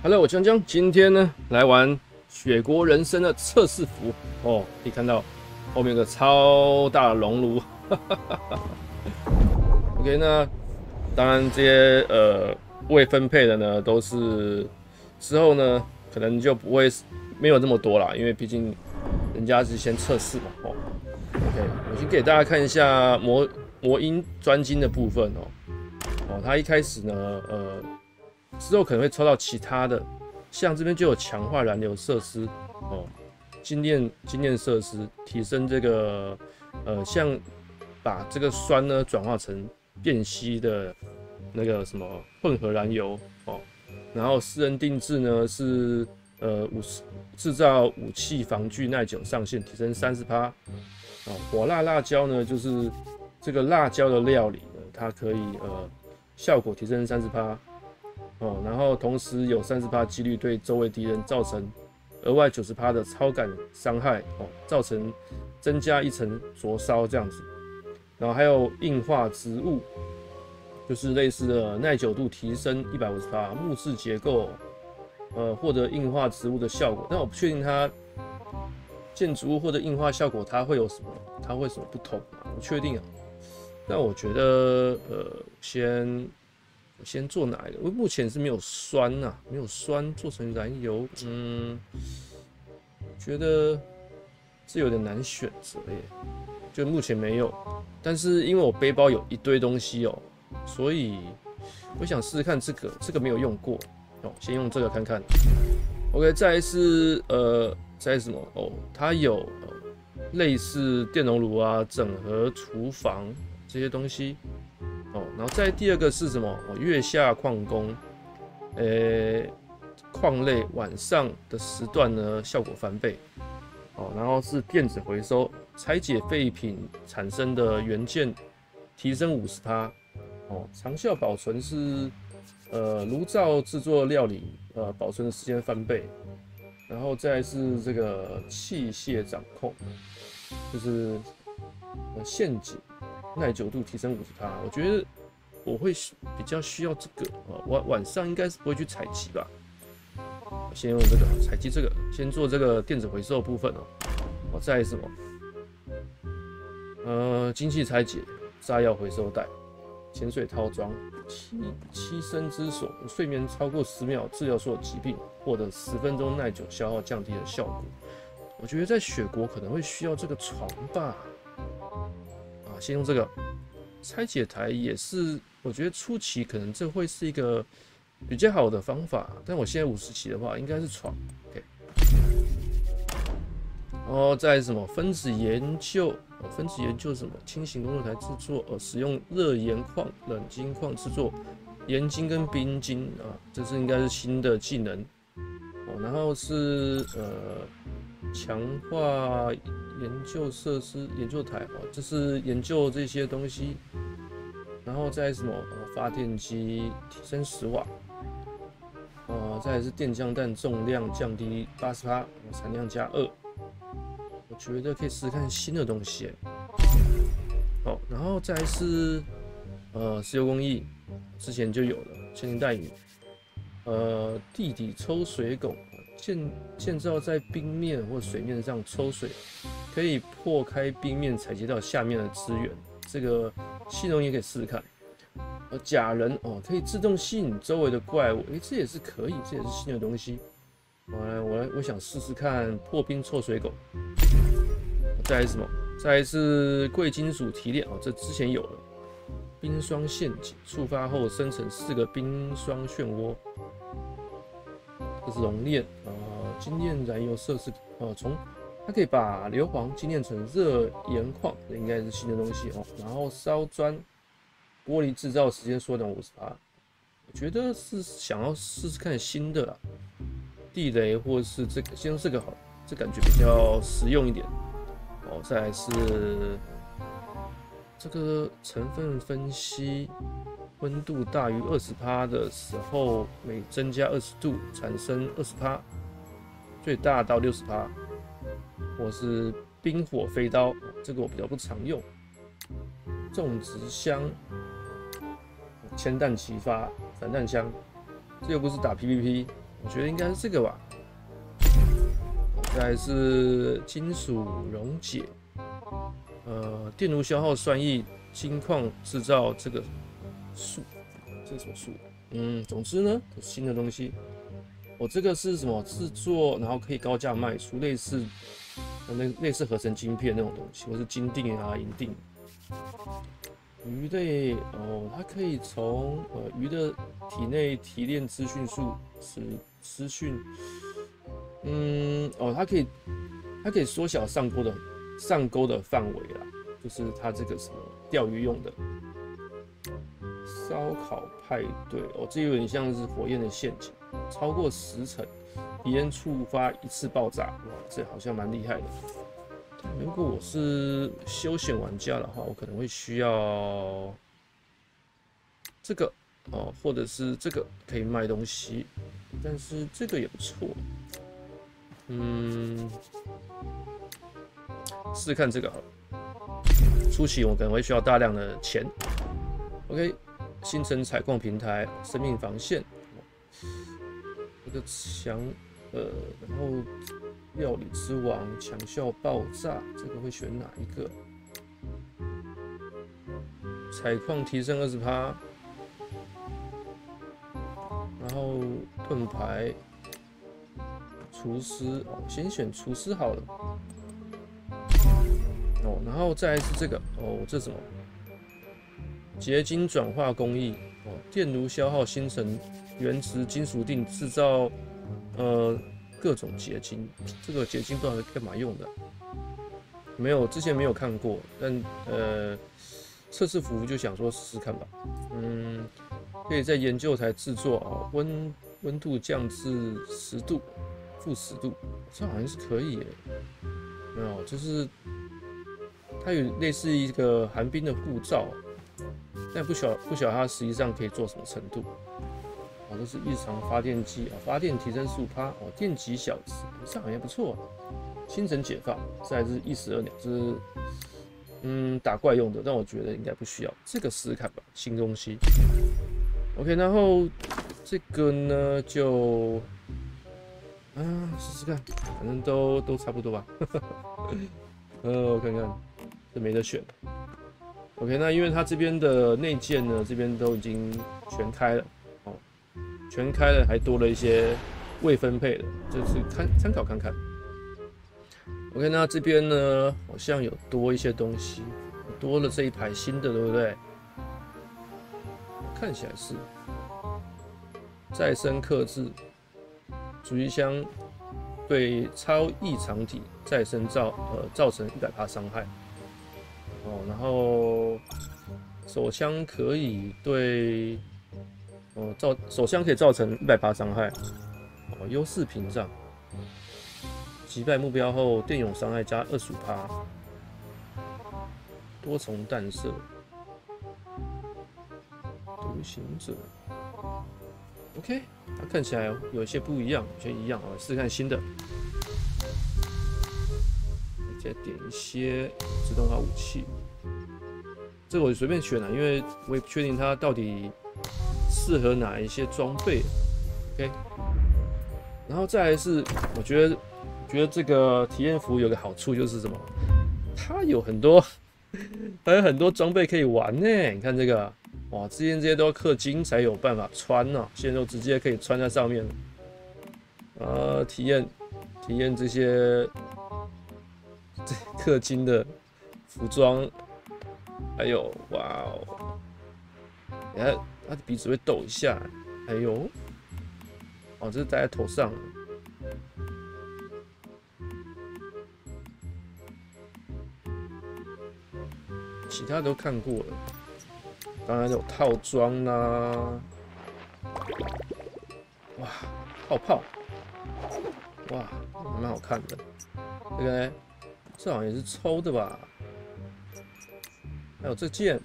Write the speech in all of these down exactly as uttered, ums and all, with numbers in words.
Hello，我江江，今天呢来玩雪国人生的测试服哦，可以看到后面有个超大的熔炉。OK， 那当然这些呃未分配的呢，都是之后呢可能就不会没有这么多啦，因为毕竟人家是先测试嘛。哦 ，OK， 我先给大家看一下魔魔音专精的部分哦。哦，它一开始呢，呃。之后可能会抽到其他的，像这边就有强化燃流设施哦，精炼精炼设施，提升这个呃，像把这个酸呢转化成变稀的那个什么混合燃油哦，然后私人定制呢是呃五十制造武器防具耐久上限提升三十趴哦，火辣辣椒呢就是这个辣椒的料理呢，它可以呃效果提升三十趴。哦，然后同时有 百分之三十 几率对周围敌人造成额外 百分之九十 的超感伤害，哦，造成增加一层灼烧这样子。然后还有硬化植物，就是类似的耐久度提升 百分之一百五十， 木质结构，呃，获得硬化植物的效果。但我不确定它建筑物或者硬化效果它会有什么，它会有什么不同啊？不确定啊。但我觉得，呃，先。先做哪一个？我目前是没有酸呐、啊，没有酸做成燃油，嗯，觉得这有点难选择耶。就目前没有，但是因为我背包有一堆东西哦，所以我想试试看这个，这个没有用过哦，先用这个看看。OK， 再来是呃，再来是什么？哦，它有、呃、类似电熔炉啊、整合厨房这些东西。哦，然后再第二个是什么？哦，月下矿工，呃，矿类晚上的时段呢，效果翻倍。哦，然后是电子回收，拆解废品产生的元件，提升 百分之五十。哦，长效保存是，呃，炉灶制作料理，呃，保存的时间翻倍。然后再来是这个器械掌控，就是呃陷阱。耐久度提升 百分之五十， 我觉得我会比较需要这个哦。晚晚上应该是不会去采集吧？先用这个采集这个，先做这个电子回收的部分哦。哦，再来是什么？呃，精细拆解炸药回收袋、潜水套装、七七生之所，睡眠超过十秒治疗所有疾病，获得十分钟耐久消耗降低的效果。我觉得在雪国可能会需要这个床吧。先用这个拆解台也是，我觉得初期可能这会是一个比较好的方法，但我现在五十期的话，应该是床 ，OK。然后再来什么分子研究，哦、分子研究什么轻型工作台制作，呃，使用热盐矿、冷晶矿制作盐晶跟冰晶啊，这是应该是新的技能哦。然后是呃。强化研究设施、研究台哦，这是研究这些东西。然后再什么、哦、发电机提升十瓦，呃，再来是电浆弹重量降低 百分之八十， 产量加二。我觉得可以试试看新的东西。好，然后再来是呃石油工艺，之前就有了千年带鱼，呃地底抽水拱。建建造在冰面或水面上抽水，可以破开冰面采集到下面的资源。这个吸农也可以试试看。呃，假人哦，可以自动吸引周围的怪物，诶，这也是可以，这也是新的东西。我来，我来，我想试试看破冰抽水狗。再来是什么？再来是贵金属提炼哦，这之前有了。冰霜陷阱触发后生成四个冰霜漩涡。这是熔炼，呃，精炼燃油设施，呃，从它可以把硫磺精炼成热盐矿，这应该是新的东西哦。然后烧砖，玻璃制造时间缩短 百分之五十， 我觉得是想要试试看新的啦，地雷或是这个，先用这个好了，这感觉比较实用一点。哦，再来是这个成分分析。温度大于 百分之二十 的时候，每增加二十度产生 百分之二十， 最大到 百分之六十。或是冰火飞刀，这个我比较不常用。种植箱、铅弹齐发、散弹枪，这又不是打 P V P， 我觉得应该是这个吧。再来是金属溶解，呃，电炉消耗酸液金矿制造这个树，这是什么树？嗯，总之呢，这是新的东西。我、哦、这个是什么制作，然后可以高价卖出，类似那类似合成晶片那种东西，或是金锭啊、银锭。鱼类哦，它可以从呃鱼的体内提炼资讯素，使资讯，嗯哦，它可以它可以缩小上钩的上钩的范围啦，就是它这个什么钓鱼用的烧烤派对哦，这有点像是火焰的陷阱，超过十层，敌人触发一次爆炸，哇，这好像蛮厉害的。如果我是休闲玩家的话，我可能会需要这个哦，或者是这个可以卖东西，但是这个也不错。嗯，试试看这个好了。初期我可能会需要大量的钱。OK， 新城采矿平台，生命防线，这个墙，呃，然后。料理之王强效爆炸，这个会选哪一个？采矿提升 百分之二十， 然后盾牌、厨师，哦，先选厨师好了。哦，然后再来是这个，哦，这是什么？结晶转化工艺，哦，电炉消耗星辰原质金属锭制造，呃。各种结晶，这个结晶不知道干嘛用的，没有之前没有看过，但呃测试服就想说试试看吧。嗯，可以在研究台制作哦，温温度降至十度，负十度，这好像是可以耶。没有，就是它有类似一个寒冰的护罩，但不晓不晓得它实际上可以做什么程度。哦，这是日常发电机啊，发电提升十五%，哦，电极小子，这好像不错。星辰解放，再来是一石二鸟，这是嗯打怪用的，但我觉得应该不需要，这个试试看吧，新东西。OK， 然后这个呢就啊试试看，反正都都差不多吧。呃，我看看，这没得选。OK， 那因为它这边的内建呢，这边都已经全开了。全开了，还多了一些未分配的，就是看参考看看。OK， 那这边呢，好像有多一些东西，多了这一排新的，对不对？看起来是再生克制主机箱对超异常体再生造呃造成 百分之百 伤害。哦，然后手枪可以对。哦，造手枪可以造成 百分之百 伤害。哦，优势屏障，击败目标后电泳伤害加 百分之二十五。多重弹射，独行者。OK， 它看起来有些不一样，有些一样啊，试试看新的。再点一些自动化武器，这个我随便选了，因为我也不确定它到底。适合哪一些装备 ？OK， 然后再来是，我觉得，觉得这个体验服有个好处就是什么？它有很多，还有很多装备可以玩呢。你看这个，哇，之前这些都要氪金才有办法穿呢、啊，现在都直接可以穿在上面。呃，体验体验这些这氪金的服装，还有哇哦，你看。他的鼻子会抖一下，哎呦，哦，这是戴在头上，其他都看过了，当然有套装啦、啊，哇，泡泡，哇，蛮好看的，这个呢，这好像也是抽的吧，还有这件。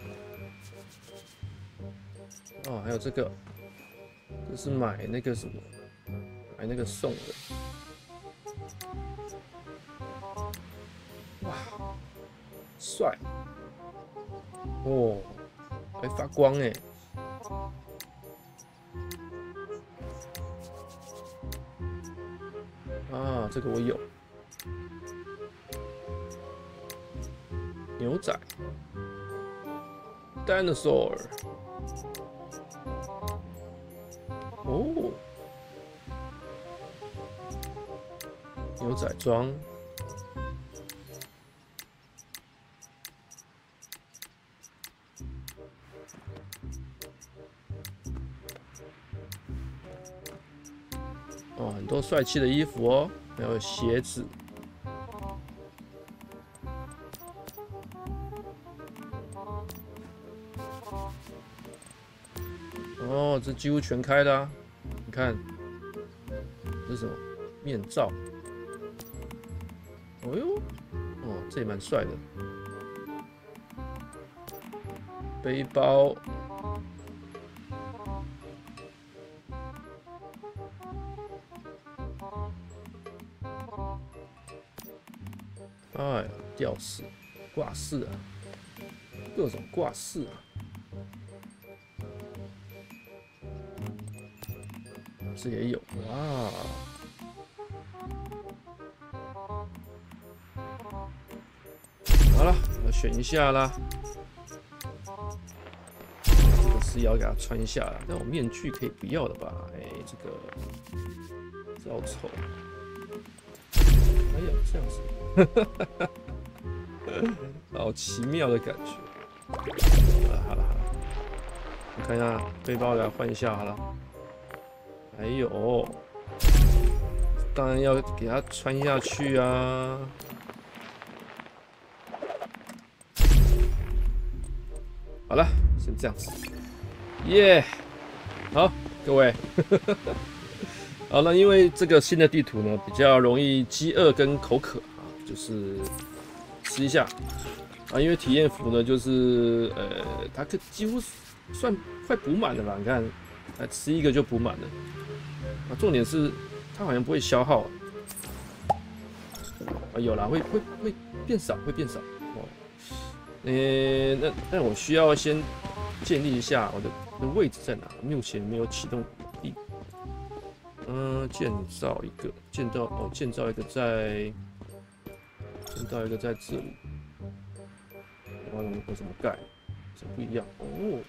哦，还有这个，这是买那个什么，买那个送的。哇，帅！哦，还发光哎！ 啊，这个我有。牛仔 ，dinosaur。哦，牛仔装。哦，很多帅气的衣服哦，还有鞋子。哦，这几乎全开的啊！你看，这是什么？面罩。哦呦，哦，这也蛮帅的。背包。哎，吊饰、挂饰啊，各种挂饰啊。这也有哇！好了，我选一下啦。这个是要给它穿下来，但我面具可以不要的吧？哎，这个这好丑。哎呀，这样子，好奇妙的感觉。好了好了好了，我看一下背包，来换一下好了。还有，当然要给它穿下去啊。好了，先这样子。耶、yeah! 好，各位。好，那因为这个新的地图呢，比较容易饥饿跟口渴啊，就是吃一下啊。因为体验服呢，就是呃，它可几乎算快补满了吧？你看，来吃一个就补满了。啊，重点是它好像不会消耗啊，啊有啦，会会会变少，会变少哦。呃，那那我需要先建立一下我的的位置在哪，目前没有启动地。嗯，建造一个，建造哦，建造一个在，建造一个在这里。我怎么我怎么盖？这不一样哦。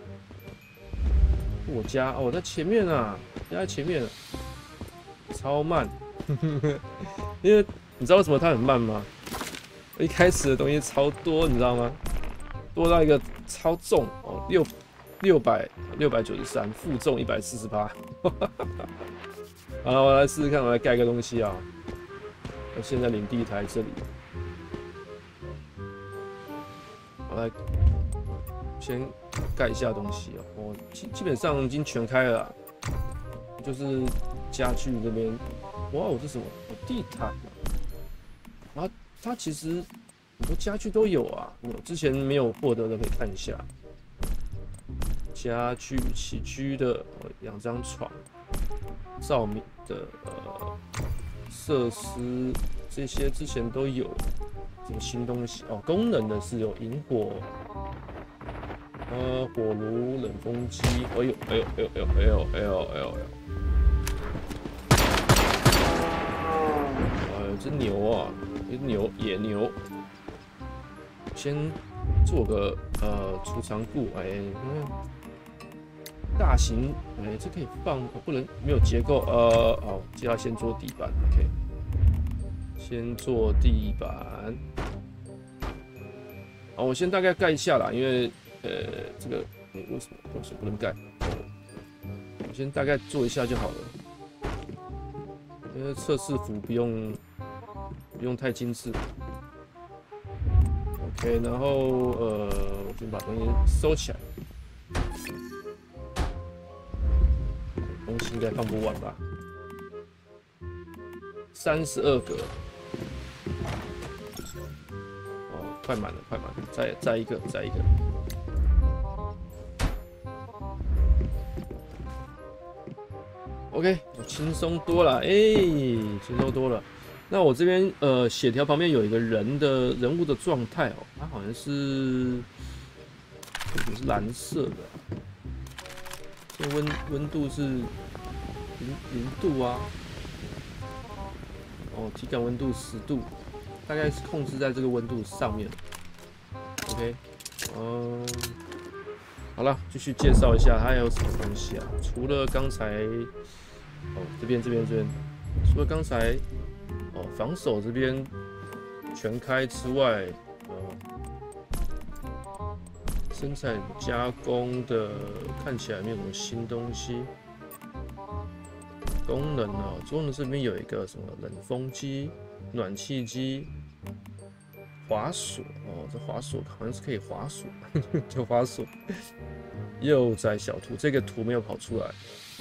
我家哦，我在前面啊，家在前面，超慢。因为你知道为什么它很慢吗？一开始的东西超多，你知道吗？多到一个超重哦，六六百六百九十三，负重一百四十八。好了，我来试试看，我来盖个东西啊。我现在领地台这里，我来先盖一下东西哦。我基基本上已经全开了啦，就是家具这边。哇，这是什么？地毯啊！它其实很多家具都有啊，我之前没有获得的可以看一下。家具起居的两张床，照明的呃设施这些之前都有。什么新东西哦？功能的是有引火，呃，火炉、冷风机。哎呦，哎呦，哎呦，哎呦，哎呦，哎呦，哎呦！呃，这牛啊，这牛野牛。先做个呃储藏库，哎，嗯，大型，哎，这可以放，哦、不能没有结构，呃，好，就要先做地板 ，OK， 先做地板。好，我先大概盖一下啦，因为呃，这个你为什么为什么不能盖？我先大概做一下就好了。因为测试服不用不用太精致。OK， 然后呃，我先把东西收起来。东西应该放不完吧？三十二格。哦，快满了，快满了，再再一个，再一个。OK， 轻松多了，哎、欸，轻松多了。那我这边呃，血条旁边有一个人的人物的状态哦，它好像是，也是蓝色的、啊，这温温度是零零度啊。 哦，体感温度十度，大概是控制在这个温度上面。OK， 嗯，好了，继续介绍一下它还有什么东西啊？除了刚才，哦，这边这边这边，除了刚才，哦，防守这边全开之外，呃，生产加工的看起来没有什么新东西。功能啊，功能这边有一个什么冷风机、暖气机、滑索哦，这滑索好像是可以滑索，就滑索。幼崽小图，这个图没有跑出来。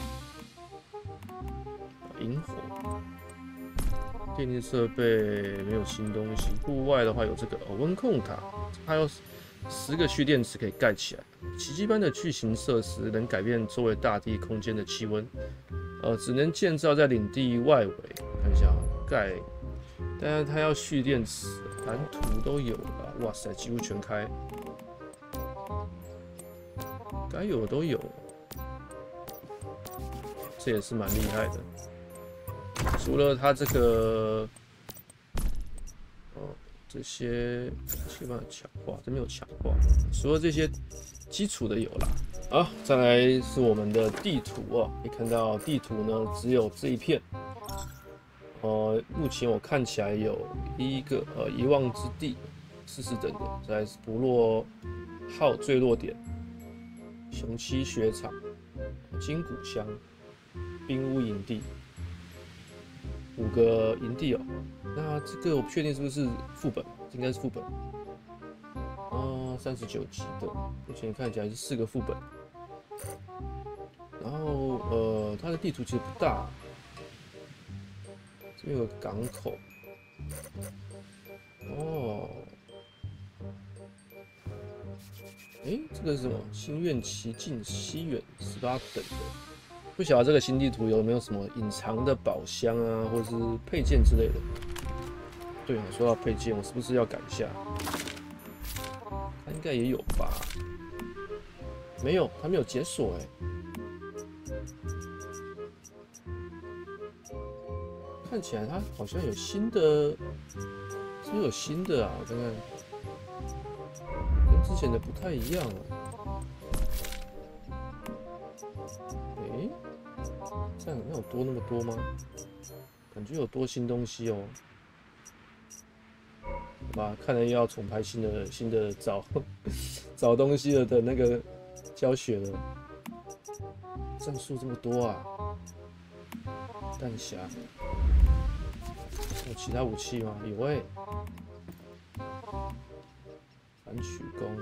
萤火，电力设备没有新东西。户外的话有这个哦温控塔，它有十个蓄电池可以盖起来。奇迹般的巨型设施能改变周围大地空间的气温。呃，只能建造在领地外围。看一下啊，盖，但是它要蓄电池，蓝图都有了。哇塞，几乎全开，该有的都有，这也是蛮厉害的。除了它这个，哦，这些基本上强化，这没有强化。除了这些基础的有啦。好，再来是我们的地图哦，可以看到地图呢只有这一片。呃，目前我看起来有一个呃遗忘之地，四四等的，再来是部落号坠落点、雄七雪场、金谷乡、冰屋营地，五个营地哦。那这个我不确定是不是副本，应该是副本。啊，三十九级的，目前看起来是四个副本。然后呃，它的地图其实不大，这边有个港口。哦，哎，这个是什么？心愿奇境西远十八等的，不晓得这个新地图有没有什么隐藏的宝箱啊，或者是配件之类的。对啊，说到配件，我是不是要改一下？它应该也有吧？没有，它没有解锁哎。看起来它好像有新的，是不是有新的啊？我看看，跟之前的不太一样啊。诶，这样那有多那么多吗？感觉有多新东西哦。好吧，看来又要重拍新的新的找找东西了的那个教学了。战术这么多啊！弹匣。有其他武器吗？有哎、欸，反曲弓。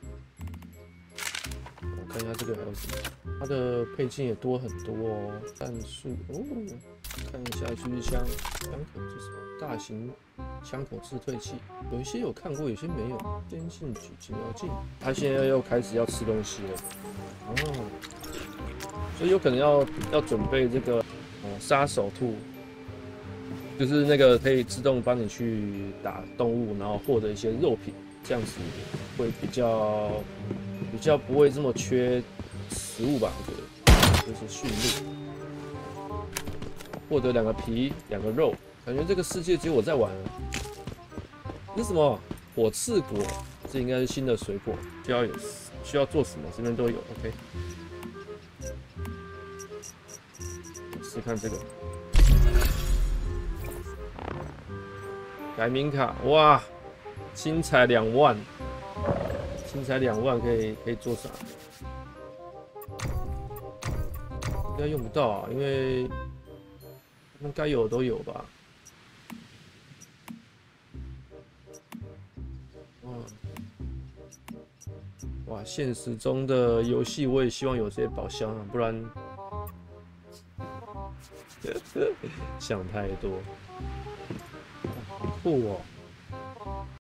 我看一下这个还有什么，它的配件也多很多哦。战术哦，看一下狙击枪，枪口是什么？大型枪口自退器，有一些有看过，有些没有。先进举警瞄镜，它现在又开始要吃东西了。哦，所以有可能要要准备这个哦杀手兔。就是那个可以自动帮你去打动物，然后获得一些肉品，这样子会比较比较不会这么缺食物吧？我觉得就是驯鹿，获得两个皮，两个肉，感觉这个世界只有我在玩啊。这是什么？火刺果，这应该是新的水果，需要有需要做什么？这边都有 ，OK。试看这个。改名卡，哇，新彩两万，新彩两万可以可以做啥？应该用不到啊，因为那该有的都有吧。哇，哇，现实中的游戏我也希望有这些宝箱啊，不然想太多。好酷哦！